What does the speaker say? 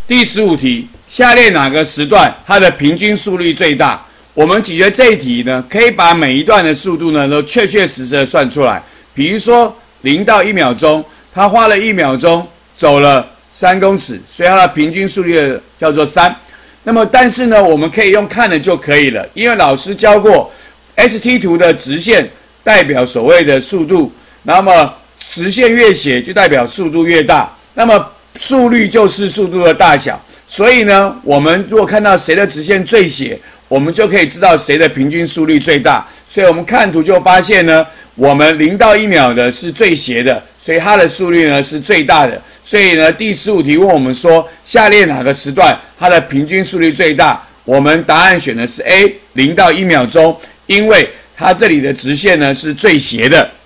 第15题，下列哪个时段它的平均速率最大？我们解决这一题呢，可以把每一段的速度呢都确确实实的算出来。比如说0到1秒钟，它花了1秒钟走了3公尺，所以它的平均速率叫做3。那么但是呢，我们可以用看的就可以了，因为老师教过 ST 图的直线代表所谓的速度，那么直线越斜就代表速度越大，那么速率就是速度的大小。所以呢，我们如果看到谁的直线最斜，我们就可以知道谁的平均速率最大。所以我们看图就发现呢，我们0到1秒的是最斜的，所以它的速率呢是最大的。所以呢，第15题问我们说，下列哪个时段它的平均速率最大？我们答案选的是 A， 0到1秒钟，因为它这里的直线呢是最斜的。